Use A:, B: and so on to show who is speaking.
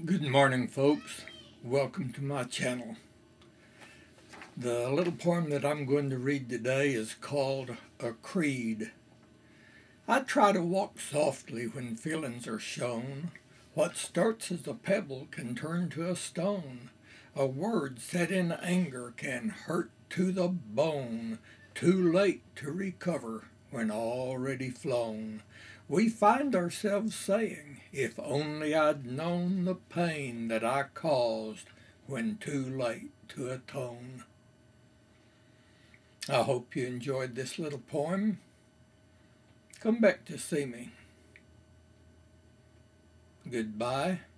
A: Good morning, folks. Welcome to my channel. The little poem that I'm going to read today is called A Creed. I try to walk softly when feelings are shown. What starts as a pebble can turn to a stone. A word said in anger can hurt to the bone. Too late to recover when already flown. We find ourselves saying, if only I'd known the pain that I caused when too late to atone. I hope you enjoyed this little poem. Come back to see me. Goodbye.